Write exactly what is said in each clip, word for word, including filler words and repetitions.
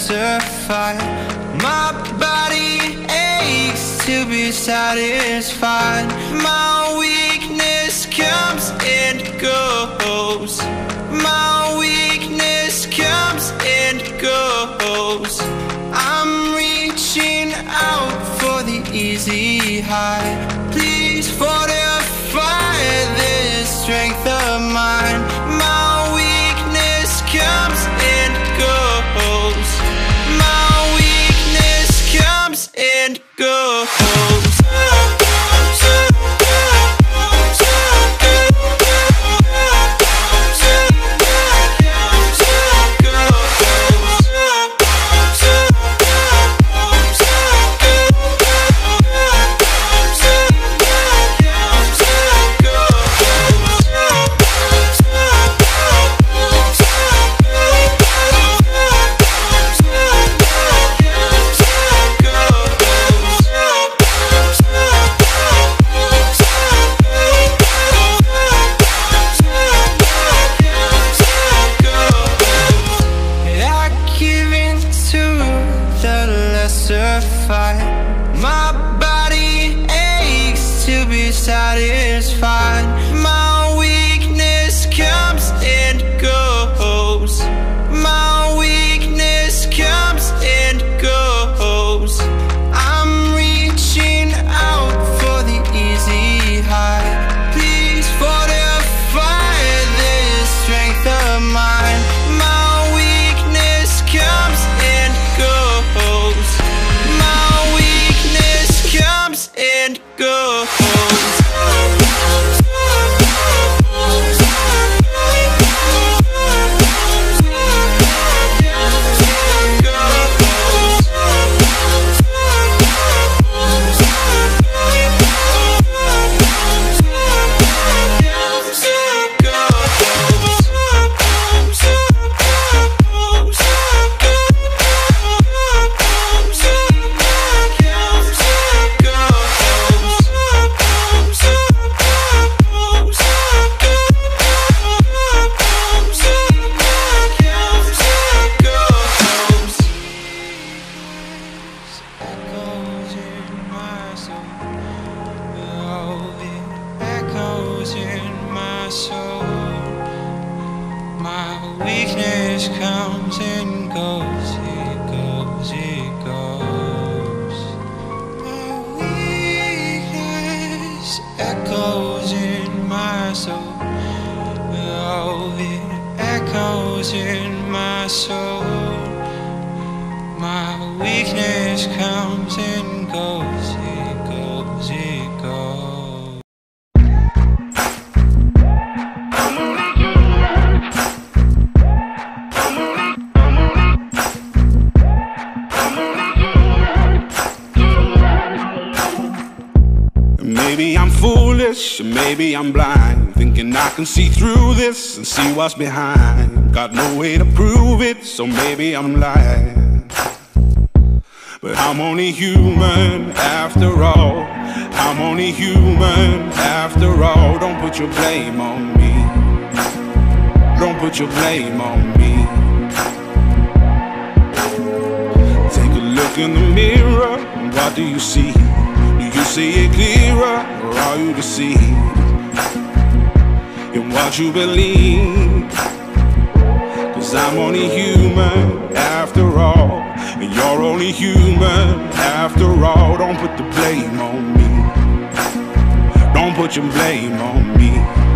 lesser fight. My body aches to be satisfied. My weakness comes and goes. My weakness comes and goes. I'm reaching out for the easy high. Please fortify this strength of mine. My weakness comes and goes. My weakness comes and goes. My body aches to be satisfied. My weakness comes and goes. My weakness comes and goes. I'm reaching out for the easy high. Please fortify this strength of mine. My weakness comes and goes. Comes and goes. Weakness comes and goes, it goes, it goes. My weakness echoes in my soul. Oh, it echoes in my soul. My weakness comes and goes, it goes, it goes. Maybe I'm foolish, or maybe I'm blind, thinking I can see through this and see what's behind. Got no way to prove it, so maybe I'm lying. But I'm only human after all. I'm only human after all. Don't put your blame on me. Don't put your blame on me. Take a look in the mirror, what do you see? You see it clearer, or are you deceived in what you believe? Cause I'm only human after all, and you're only human after all. Don't put the blame on me. Don't put your blame on me.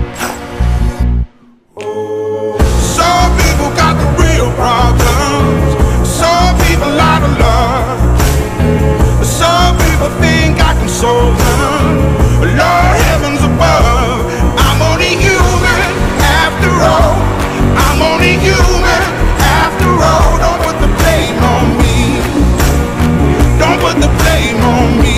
Some people got the real problems. Some people out of love. Some people think I can solve them. Lord heavens above, I'm only human after all. I'm only human after all. Don't put the blame on me. Don't put the blame on me.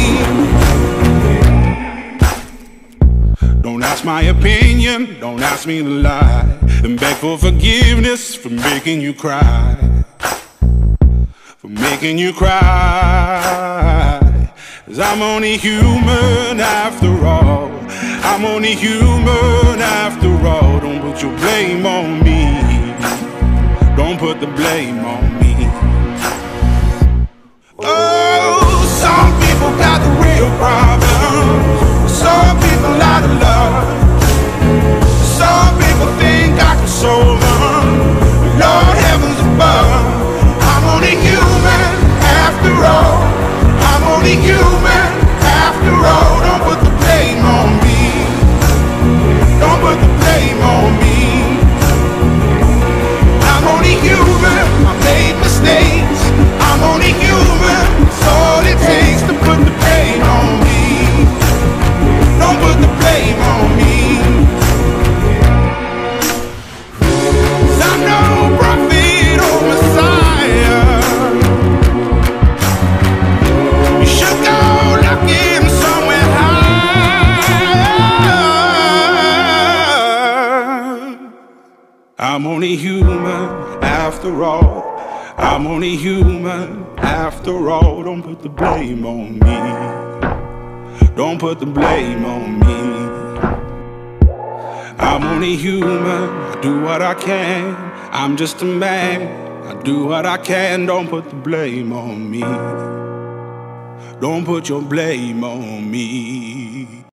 Don't ask my opinion, don't ask me to lie, and beg for forgiveness for making you cry. For making you cry. Cause I'm only human after all. I'm only human after all. Don't put your blame on me. Don't put the blame on me. after all. I'm only human after all. Don't put the blame on me. Don't put the blame on me. I'm only human, I do what I can. I'm just a man, I do what I can. Don't put the blame on me. Don't put your blame on me.